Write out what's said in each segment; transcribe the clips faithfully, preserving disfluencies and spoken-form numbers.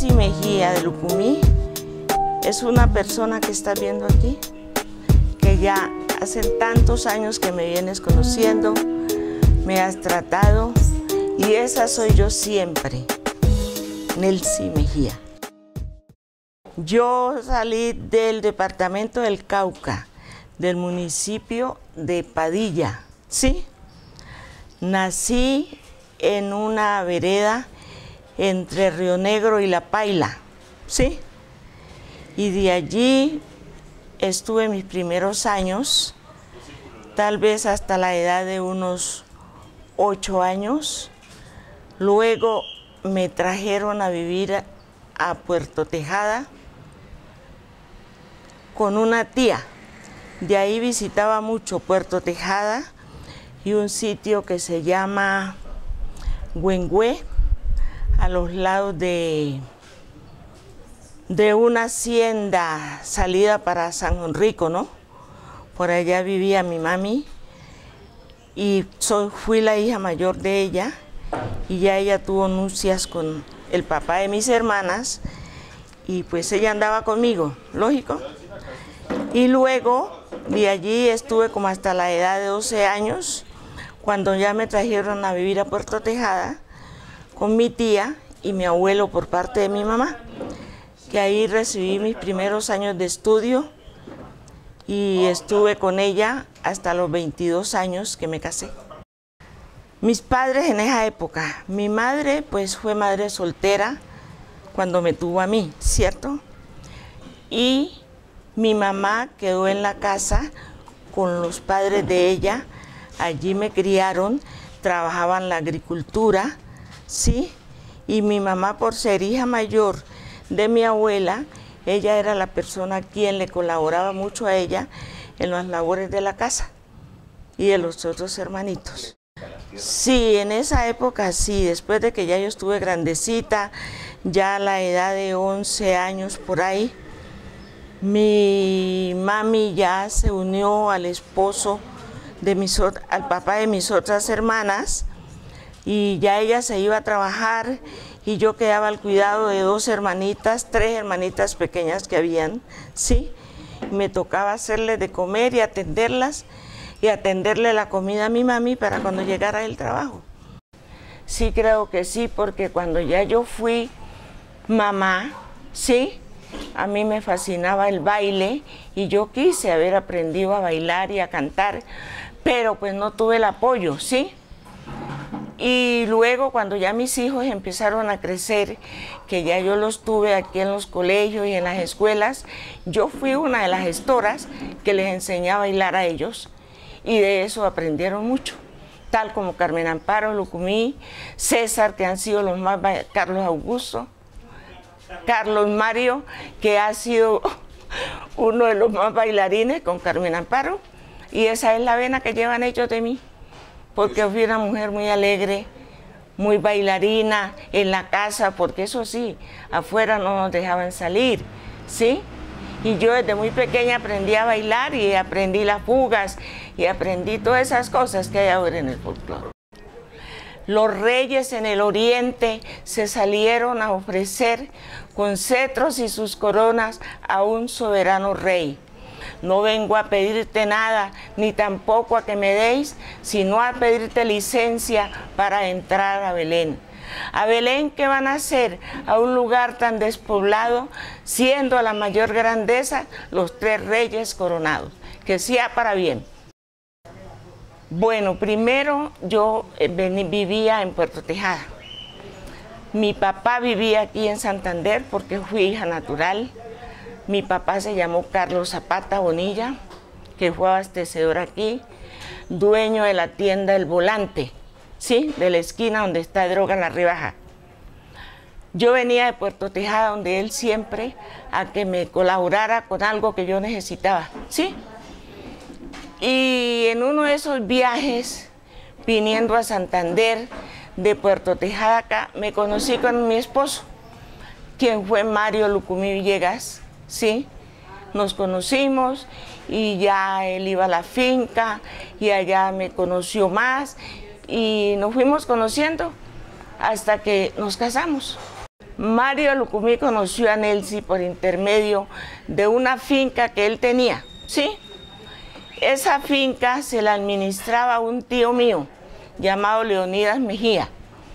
Nelcy Mejía de Lucumí es una persona que estás viendo aquí, que ya hace tantos años que me vienes conociendo, me has tratado, y esa soy yo siempre, Nelcy Mejía. Yo salí del departamento del Cauca, del municipio de Padilla, ¿sí? Nací en una vereda entre Río Negro y La Paila, ¿sí? Y de allí estuve mis primeros años, tal vez hasta la edad de unos ocho años. Luego me trajeron a vivir a Puerto Tejada con una tía. De ahí visitaba mucho Puerto Tejada y un sitio que se llama Güengüe, a los lados de, de una hacienda salida para San Enrico, ¿no? Por allá vivía mi mami y soy, fui la hija mayor de ella, y ya ella tuvo nupcias con el papá de mis hermanas y pues ella andaba conmigo, lógico. Y luego de allí estuve como hasta la edad de doce años, cuando ya me trajeron a vivir a Puerto Tejada con mi tía y mi abuelo por parte de mi mamá, que ahí recibí mis primeros años de estudio y estuve con ella hasta los veintidós años que me casé. Mis padres en esa época, mi madre pues fue madre soltera cuando me tuvo a mí, ¿cierto? Y mi mamá quedó en la casa con los padres de ella, allí me criaron, trabajaban la agricultura, ¿sí? Y mi mamá, por ser hija mayor de mi abuela, ella era la persona quien le colaboraba mucho a ella en las labores de la casa y de los otros hermanitos. Sí, en esa época sí, después de que ya yo estuve grandecita, ya a la edad de once años por ahí, mi mami ya se unió al esposo de mis, al papá de mis otras hermanas, y ya ella se iba a trabajar y yo quedaba al cuidado de dos hermanitas, tres hermanitas pequeñas que habían, ¿sí? Me tocaba hacerles de comer y atenderlas y atenderle la comida a mi mami para cuando llegara el trabajo. Sí, creo que sí, porque cuando ya yo fui mamá, ¿sí? A mí me fascinaba el baile y yo quise haber aprendido a bailar y a cantar, pero pues no tuve el apoyo, ¿sí? Y luego cuando ya mis hijos empezaron a crecer, que ya yo los tuve aquí en los colegios y en las escuelas, yo fui una de las gestoras que les enseñaba a bailar a ellos y de eso aprendieron mucho, tal como Carmen Amparo, Lucumí, César, que han sido los más, Carlos Augusto, Carlos Mario, que ha sido uno de los más bailarines con Carmen Amparo, y esa es la vena que llevan ellos de mí, porque fui una mujer muy alegre, muy bailarina en la casa, porque eso sí, afuera no nos dejaban salir, ¿sí? Y yo desde muy pequeña aprendí a bailar y aprendí las fugas y aprendí todas esas cosas que hay ahora en el folclore. Los reyes en el oriente se salieron a ofrecer con cetros y sus coronas a un soberano rey. No vengo a pedirte nada, ni tampoco a que me deis, sino a pedirte licencia para entrar a Belén. A Belén, ¿qué van a hacer? A un lugar tan despoblado, siendo a la mayor grandeza los tres reyes coronados. Que sea para bien. Bueno, primero yo vivía en Puerto Tejada. Mi papá vivía aquí en Santander porque fui hija natural. Mi papá se llamó Carlos Zapata Bonilla, que fue abastecedor aquí, dueño de la tienda El Volante, ¿sí? De la esquina donde está Droga La Rebaja. Yo venía de Puerto Tejada, donde él siempre, a que me colaborara con algo que yo necesitaba, ¿sí? Y en uno de esos viajes, viniendo a Santander, de Puerto Tejada acá, me conocí con mi esposo, quien fue Mario Lucumí Villegas, ¿sí? Nos conocimos y ya él iba a la finca y allá me conoció más y nos fuimos conociendo hasta que nos casamos. Mario Lucumí conoció a Nelcy por intermedio de una finca que él tenía, ¿sí? Esa finca se la administraba un tío mío llamado Leonidas Mejía.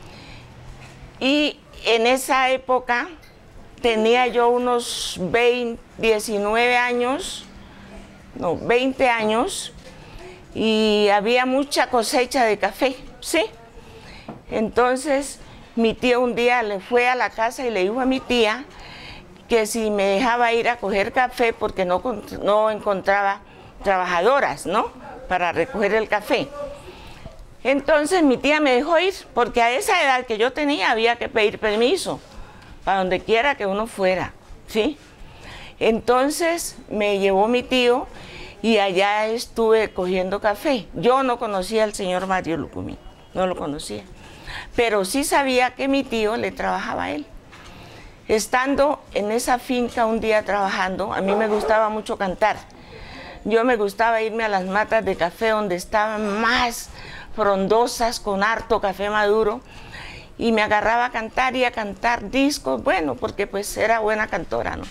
Y en esa época tenía yo unos veinte, diecinueve años, no, veinte años, y había mucha cosecha de café, ¿sí? Entonces mi tío un día le fue a la casa y le dijo a mi tía que si me dejaba ir a coger café porque no, no encontraba trabajadoras, ¿no?, para recoger el café. Entonces mi tía me dejó ir, porque a esa edad que yo tenía había que pedir permiso para donde quiera que uno fuera, ¿sí? Entonces me llevó mi tío y allá estuve cogiendo café. Yo no conocía al señor Mario Lucumí, no lo conocía, pero sí sabía que mi tío le trabajaba a él. Estando en esa finca un día trabajando, a mí me gustaba mucho cantar. Yo me gustaba irme a las matas de café donde estaban más frondosas, con harto café maduro, y me agarraba a cantar y a cantar discos, bueno, porque pues era buena cantora, ¿no?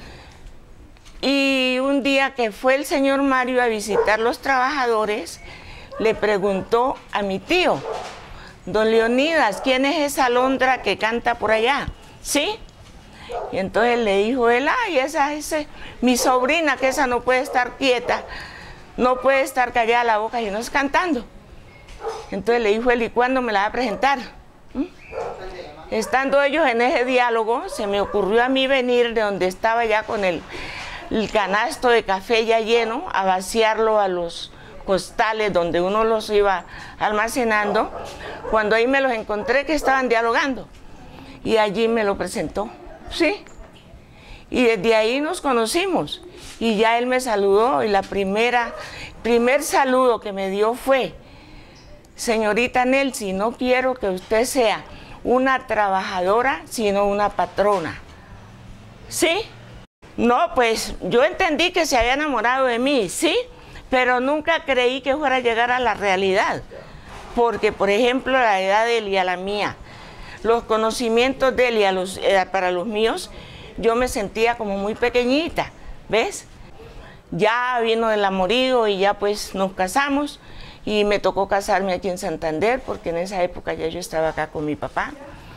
Y un día que fue el señor Mario a visitar los trabajadores, le preguntó a mi tío, don Leonidas, ¿quién es esa alondra que canta por allá? ¿Sí? Y entonces le dijo él, ay, esa es mi sobrina, que esa no puede estar quieta, no puede estar callada la boca y no es cantando. Entonces le dijo él, ¿y cuándo me la va a presentar? ¿Mm? Estando ellos en ese diálogo, se me ocurrió a mí venir de donde estaba ya con el, el canasto de café ya lleno, a vaciarlo a los costales donde uno los iba almacenando, cuando ahí me los encontré que estaban dialogando. Y allí me lo presentó, ¿sí? Y desde ahí nos conocimos. Y ya él me saludó y la primera, primer saludo que me dio fue, señorita Nelcy, no quiero que usted sea una trabajadora, sino una patrona. ¿Sí? No, pues yo entendí que se había enamorado de mí, ¿sí? Pero nunca creí que fuera a llegar a la realidad. Porque, por ejemplo, la edad de él y a la mía, los conocimientos de él y a los, eh, para los míos, yo me sentía como muy pequeñita, ¿ves? Ya vino el amorío y ya pues nos casamos y me tocó casarme aquí en Santander porque en esa época ya yo estaba acá con mi papá.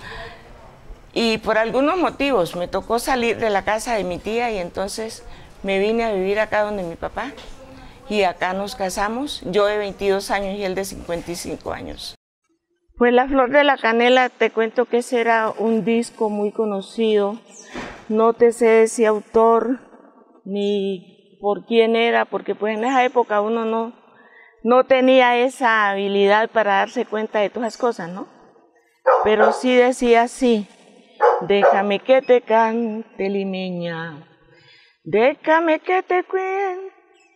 Y por algunos motivos me tocó salir de la casa de mi tía y entonces me vine a vivir acá donde mi papá y acá nos casamos, yo de veintidós años y él de cincuenta y cinco años. Pues La Flor de la Canela, te cuento que ese era un disco muy conocido. No te sé de si autor ni por quién era, porque pues en esa época uno no, no tenía esa habilidad para darse cuenta de todas esas cosas, ¿no? Pero sí decía así, déjame que te cante, limeña, déjame que te cuente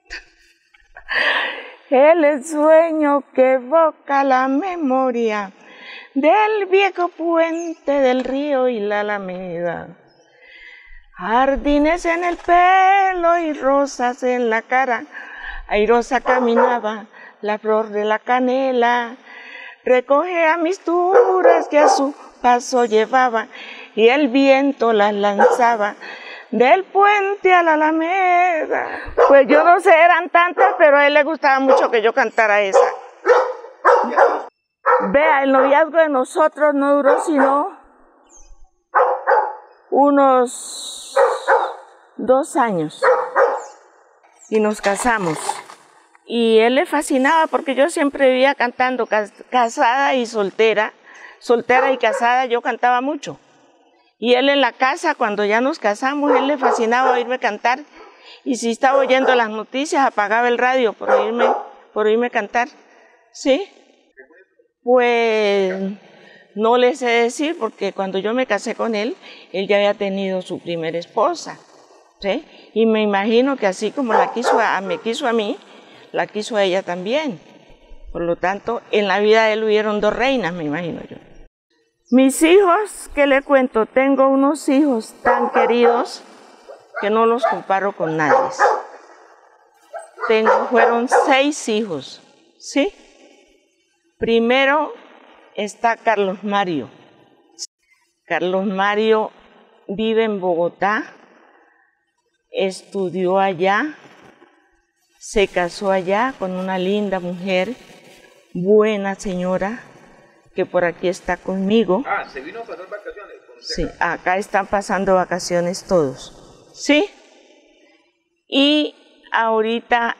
el sueño que evoca la memoria del viejo puente del río y la alameda. Jardines en el pelo y rosas en la cara, airosa caminaba la flor de la canela. Recoge a mis turas que a su paso llevaba y el viento las lanzaba del puente a la alameda. Pues yo no sé, eran tantas, pero a él le gustaba mucho que yo cantara esa. Vea, el noviazgo de nosotros no duró sino unos dos años y nos casamos. Y él le fascinaba porque yo siempre vivía cantando, casada y soltera, soltera y casada, yo cantaba mucho. Y él en la casa, cuando ya nos casamos, él le fascinaba oírme cantar. Y si estaba oyendo las noticias, apagaba el radio por oírme, por oírme cantar. ¿Sí? Pues no le sé decir, porque cuando yo me casé con él, él ya había tenido su primera esposa. ¿Sí? Y me imagino que así como la quiso a, me quiso a mí, la quiso a ella también. Por lo tanto, en la vida de él hubieron dos reinas, me imagino yo. Mis hijos, ¿qué le cuento? Tengo unos hijos tan queridos que no los comparo con nadie. Tengo, fueron seis hijos, ¿sí? Primero está Carlos Mario. Carlos Mario vive en Bogotá, estudió allá, se casó allá con una linda mujer, buena señora, que por aquí está conmigo. Ah, ¿se vino a pasar vacaciones? Sí, acá están pasando vacaciones todos. ¿Sí? Y ahorita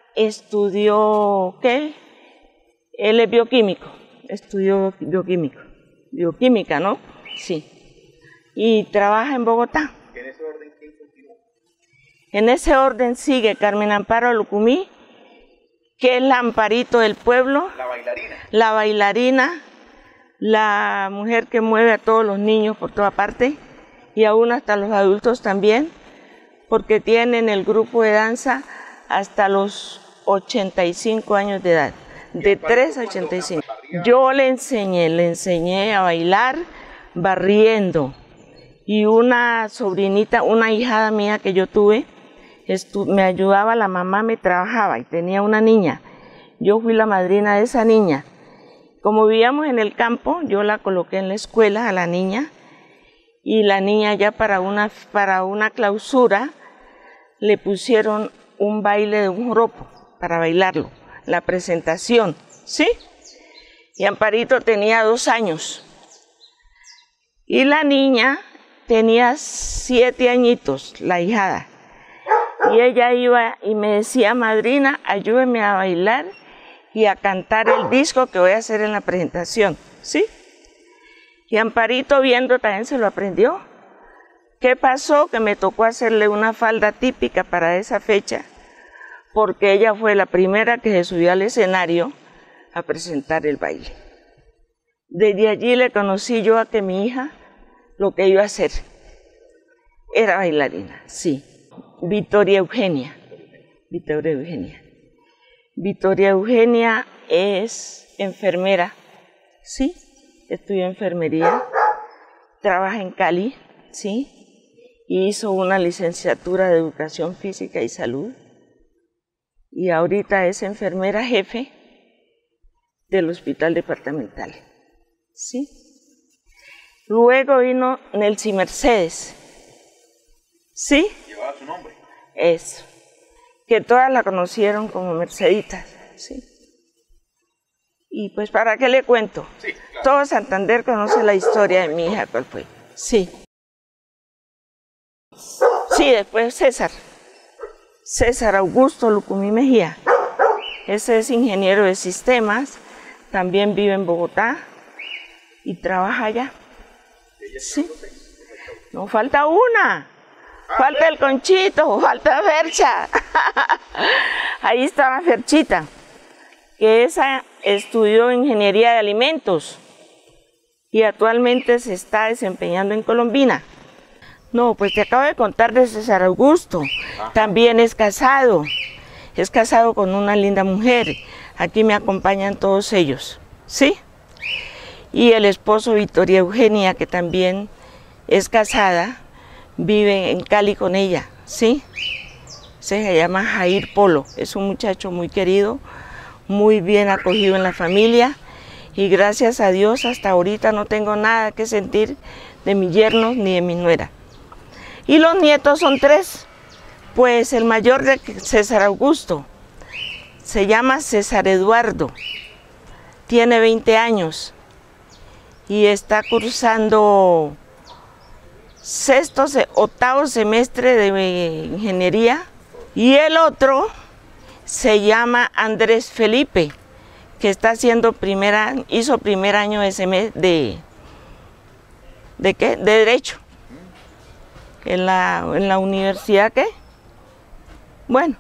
estudió, ¿qué? Él es bioquímico, estudió bioquímico, bioquímica, ¿no? Sí. Y trabaja en Bogotá. ¿En ese orden quién continúa? En ese orden sigue Carmen Amparo Lucumí, que es la Amparito del pueblo. La bailarina. La bailarina, la mujer que mueve a todos los niños por toda parte y aún hasta los adultos también, porque tienen el grupo de danza hasta los ochenta y cinco años de edad, de tres a ochenta y cinco. Yo le enseñé, le enseñé a bailar barriendo, y una sobrinita, una hijada mía que yo tuve, me ayudaba, la mamá me trabajaba y tenía una niña. Yo fui la madrina de esa niña. Como vivíamos en el campo, yo la coloqué en la escuela a la niña, y la niña ya para una, para una clausura le pusieron un baile de un joropo para bailarlo, la presentación, ¿sí? Y Amparito tenía dos años y la niña tenía siete añitos, la hijada, y ella iba y me decía: madrina, ayúdeme a bailar y a cantar el disco que voy a hacer en la presentación, ¿sí? Y Amparito, viendo, también se lo aprendió. ¿Qué pasó? Que me tocó hacerle una falda típica para esa fecha, porque ella fue la primera que se subió al escenario a presentar el baile. Desde allí le conocí yo a que mi hija lo que iba a hacer era bailarina, sí. Victoria Eugenia, Victoria Eugenia. Victoria Eugenia es enfermera, sí, estudió enfermería, trabaja en Cali, sí, y hizo una licenciatura de Educación Física y Salud, y ahorita es enfermera jefe del Hospital Departamental, sí. Luego vino Nelcy Mercedes, ¿sí? Llevaba su nombre. Eso, que todas la conocieron como Merceditas, ¿sí? Y pues, ¿para qué le cuento? Sí, claro. Todo Santander conoce la historia de mi hija, ¿cuál fue? Sí. Sí, después César. César Augusto Lucumí Mejía. Ese es ingeniero de sistemas, también vive en Bogotá y trabaja allá. Sí. No, falta una. Falta el Conchito, falta Fercha. Ahí estaba Ferchita, que esa estudió ingeniería de alimentos y actualmente se está desempeñando en Colombina. No, pues te acabo de contar de César Augusto. También es casado, es casado con una linda mujer. Aquí me acompañan todos ellos, ¿sí? Y el esposo Victoria Eugenia, que también es casada, vive en Cali con ella, ¿sí? Se llama Jair Polo, es un muchacho muy querido, muy bien acogido en la familia, y gracias a Dios hasta ahorita no tengo nada que sentir de mis yernos ni de mi nuera. Y los nietos son tres, pues el mayor de César Augusto se llama César Eduardo, tiene veinte años y está cursando sexto, octavo semestre de ingeniería, y el otro se llama Andrés Felipe, que está haciendo primera, hizo primer año de semestre de, ¿de qué? De Derecho. En la, en la universidad, ¿qué? Bueno,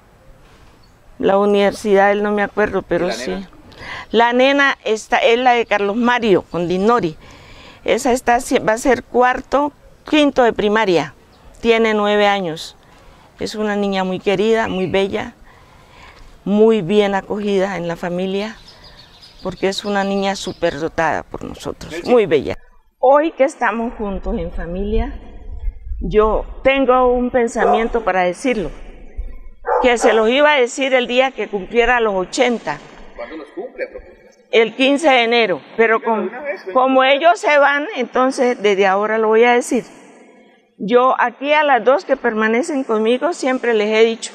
la universidad, él no me acuerdo, pero ¿la sí. Nena? La nena está, es la de Carlos Mario, con Dinori. Esa está, va a ser cuarto, quinto de primaria, tiene nueve años. Es una niña muy querida, muy bella, muy bien acogida en la familia, porque es una niña súper dotada por nosotros, muy bella. Hoy que estamos juntos en familia, yo tengo un pensamiento para decirlo, que se los iba a decir el día que cumpliera los ochenta. ¿Cuándo los cumple, profesor? El quince de enero, pero como, como ellos se van, entonces desde ahora lo voy a decir. Yo aquí a las dos que permanecen conmigo siempre les he dicho,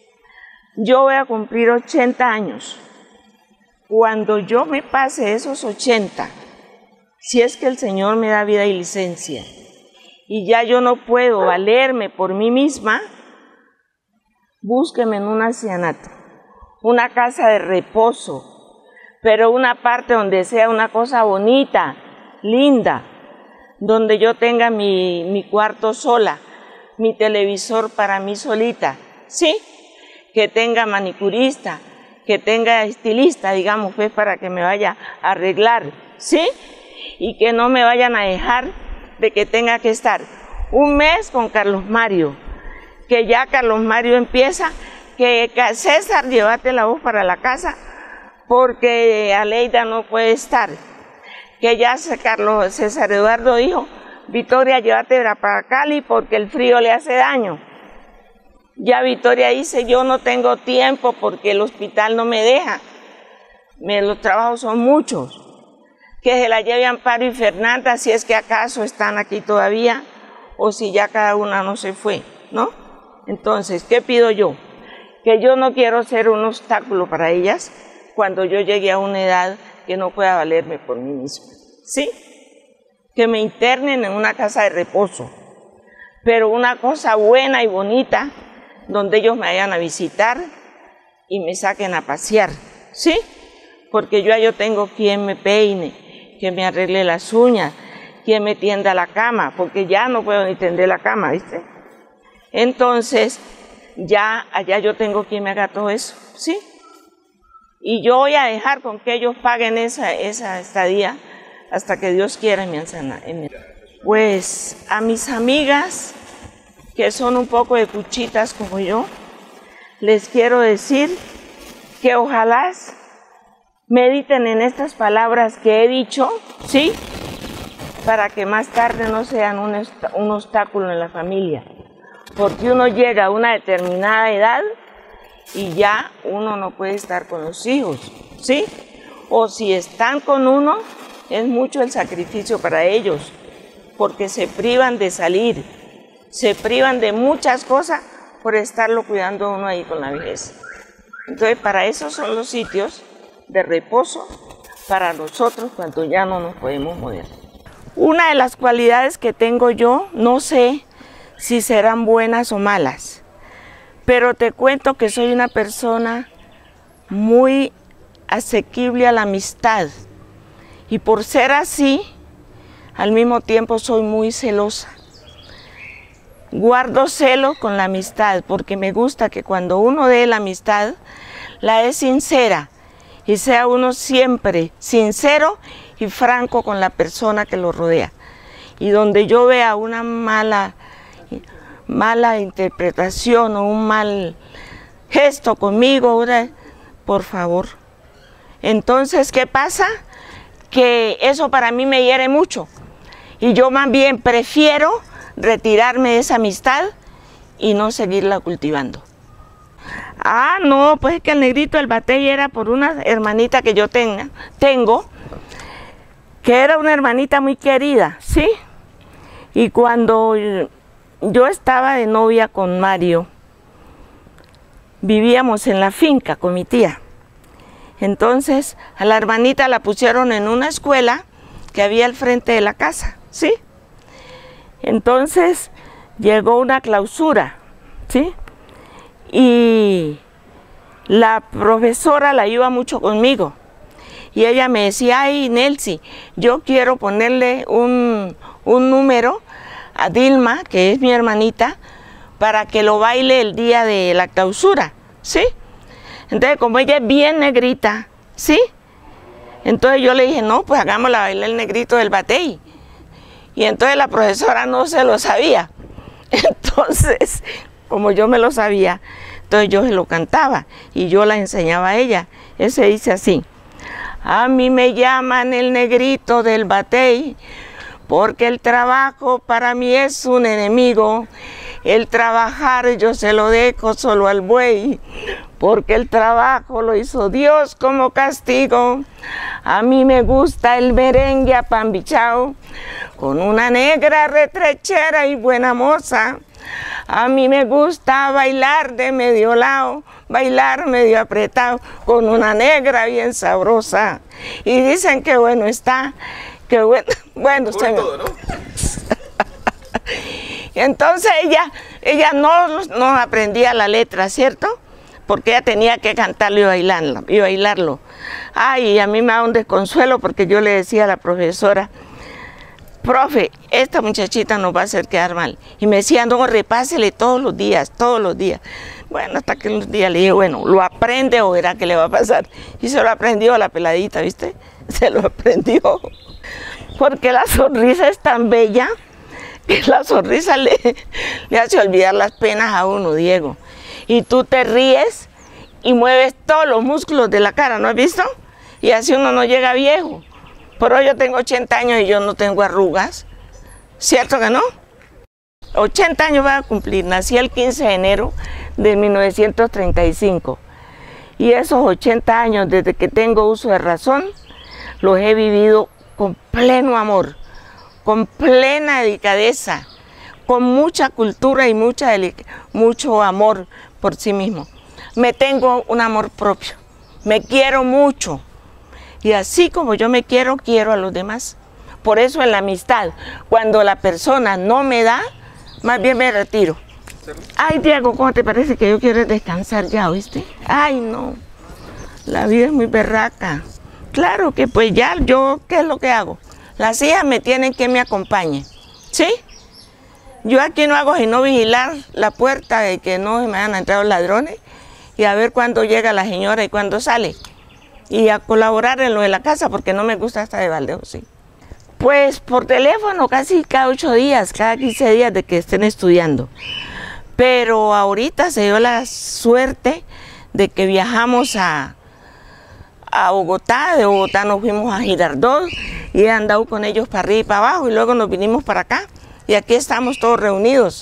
yo voy a cumplir ochenta años. Cuando yo me pase esos ochenta, si es que el Señor me da vida y licencia, y ya yo no puedo valerme por mí misma, búsqueme en un ancianato, una casa de reposo, pero una parte donde sea una cosa bonita, linda, donde yo tenga mi, mi cuarto sola, mi televisor para mí solita, ¿sí? Que tenga manicurista, que tenga estilista, digamos, pues, para que me vaya a arreglar, ¿sí? Y que no me vayan a dejar de que tenga que estar un mes con Carlos Mario, que ya Carlos Mario empieza, que César, llévate la voz para la casa, porque Aleida no puede estar, que ya Carlos César Eduardo dijo, Victoria, llévate para Cali porque el frío le hace daño. Ya Victoria dice, yo no tengo tiempo porque el hospital no me deja, me, los trabajos son muchos, que se la lleve Amparo y Fernanda si es que acaso están aquí todavía o si ya cada una no se fue, ¿no? Entonces, ¿qué pido yo? Que yo no quiero ser un obstáculo para ellas cuando yo llegue a una edad que no pueda valerme por mí misma, ¿sí? Que me internen en una casa de reposo, pero una cosa buena y bonita, donde ellos me vayan a visitar y me saquen a pasear, ¿sí? Porque yo, yo tengo quien me peine, que me arregle las uñas, quien me tienda la cama, porque ya no puedo ni tender la cama, ¿viste? Entonces, ya allá yo tengo quien me haga todo eso, ¿sí? Y yo voy a dejar con que ellos paguen esa, esa estadía hasta que Dios quiera en mi anciana. Pues a mis amigas, que son un poco de cuchitas como yo, les quiero decir que ojalá mediten en estas palabras que he dicho, ¿sí? Para que más tarde no sean un, un obstáculo en la familia. Porque uno llega a una determinada edad y ya uno no puede estar con los hijos, ¿sí? O si están con uno, es mucho el sacrificio para ellos, porque se privan de salir, se privan de muchas cosas por estarlo cuidando uno ahí con la vejez. Entonces, para eso son los sitios de reposo para nosotros cuando ya no nos podemos mover. Una de las cualidades que tengo yo, no sé si serán buenas o malas, pero te cuento que soy una persona muy asequible a la amistad y por ser así, al mismo tiempo soy muy celosa. Guardo celo con la amistad porque me gusta que cuando uno dé la amistad, la es sincera y sea uno siempre sincero y franco con la persona que lo rodea. Y donde yo vea una mala mala interpretación o un mal gesto conmigo, por favor. Entonces, ¿qué pasa? Que eso para mí me hiere mucho y yo más bien prefiero retirarme de esa amistad y no seguirla cultivando. Ah, no, pues es que el negrito del batey era por una hermanita que yo tenga, tengo, que era una hermanita muy querida, ¿sí? Y cuando yo estaba de novia con Mario, vivíamos en la finca con mi tía. Entonces a la hermanita la pusieron en una escuela que había al frente de la casa, ¿sí? Entonces llegó una clausura, ¿sí? Y la profesora la iba mucho conmigo. Y ella me decía, ay, Nelcy, yo quiero ponerle un, un número a Dilma, que es mi hermanita, para que lo baile el día de la clausura, ¿sí? Entonces, como ella es bien negrita, ¿sí? Entonces yo le dije, no, pues hagámosla bailar el negrito del batey. Y entonces la profesora no se lo sabía. Entonces, como yo me lo sabía, entonces yo se lo cantaba y yo la enseñaba a ella. Ese dice así: a mí me llaman el negrito del batey, porque el trabajo para mí es un enemigo. El trabajar yo se lo dejo solo al buey, porque el trabajo lo hizo Dios como castigo. A mí me gusta el merengue apambichao, con una negra retrechera y buena moza. A mí me gusta bailar de medio lado, bailar medio apretado, con una negra bien sabrosa. Y dicen que bueno está, que bueno, bueno, se me... todo, ¿no? Entonces ella, ella no, no aprendía la letra, ¿cierto? Porque ella tenía que cantarlo y bailarlo, y bailarlo. Ay, a mí me da un desconsuelo porque yo le decía a la profesora, profe, esta muchachita nos va a hacer quedar mal. Y me decía, no, repásele todos los días, todos los días. Bueno, hasta que un día le dije, bueno, lo aprende o verá qué le va a pasar. Y se lo aprendió a la peladita, ¿viste? Se lo aprendió. Porque la sonrisa es tan bella que la sonrisa le, le hace olvidar las penas a uno, Diego. Y tú te ríes y mueves todos los músculos de la cara, ¿no has visto? Y así uno no llega viejo. Pero yo tengo ochenta años y yo no tengo arrugas. ¿Cierto que no? ochenta años voy a cumplir. Nací el quince de enero de mil novecientos treinta y cinco. Y esos ochenta años, desde que tengo uso de razón, los he vivido con pleno amor, con plena delicadeza, con mucha cultura y mucha mucho amor por sí mismo. Me tengo un amor propio, me quiero mucho. Y así como yo me quiero, quiero a los demás. Por eso en la amistad, cuando la persona no me da, más bien me retiro. Ay, Diego, ¿cómo te parece que yo quiero descansar ya, oíste? Ay, no, la vida es muy berraca. Claro que pues ya yo, ¿qué es lo que hago? Las hijas me tienen que me acompañen, ¿sí? Yo aquí no hago sino vigilar la puerta de que no se me hayan entrado ladrones y a ver cuándo llega la señora y cuándo sale. Y a colaborar en lo de la casa, porque no me gusta estar de baldeo, sí. Pues por teléfono casi cada ocho días, cada quince días de que estén estudiando. Pero ahorita se dio la suerte de que viajamos a, a Bogotá, de Bogotá nos fuimos a Girardot y he andado con ellos para arriba y para abajo y luego nos vinimos para acá y aquí estamos todos reunidos.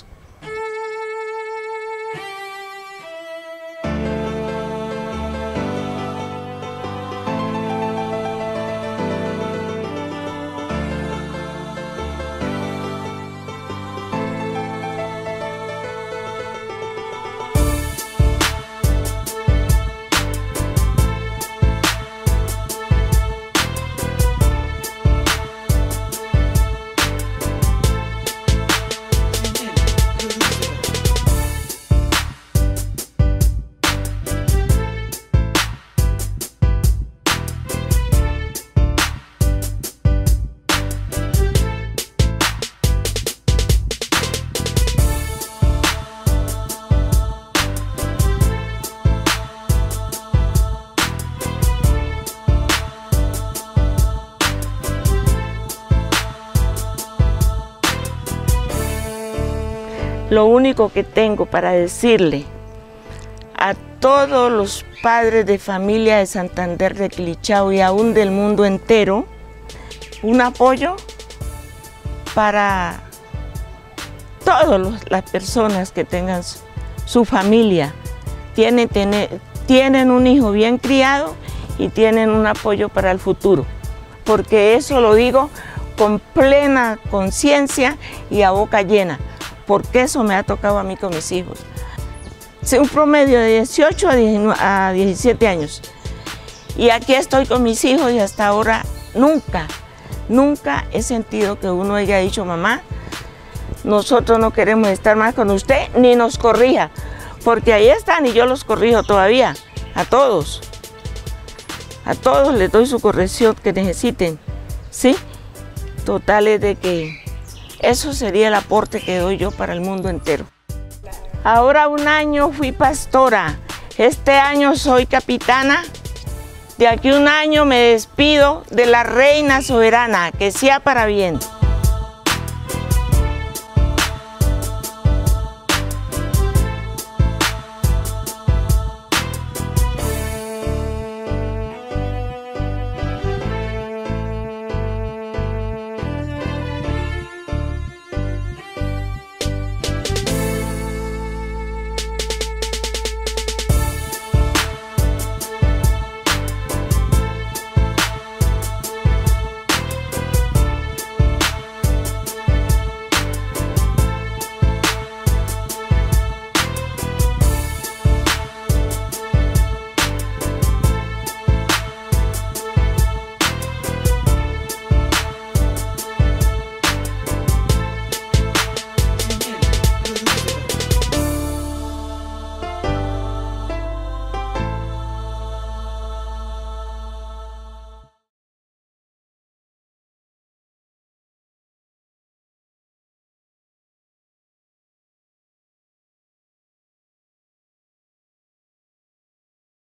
Lo único que tengo para decirle a todos los padres de familia de Santander, de Quilichao y aún del mundo entero, un apoyo para todas las personas que tengan su, su familia. Tienen, tienen, tienen un hijo bien criado y tienen un apoyo para el futuro, porque eso lo digo con plena conciencia y a boca llena, porque eso me ha tocado a mí con mis hijos. Un promedio de dieciocho a diecisiete años. Y aquí estoy con mis hijos y hasta ahora nunca, nunca he sentido que uno haya dicho, mamá, nosotros no queremos estar más con usted, ni nos corrija, porque ahí están y yo los corrijo todavía, a todos. A todos les doy su corrección que necesiten, ¿sí? Totales de que eso sería el aporte que doy yo para el mundo entero. Ahora un año fui pastora, este año soy capitana, de aquí un año me despido de la reina soberana, que sea para bien.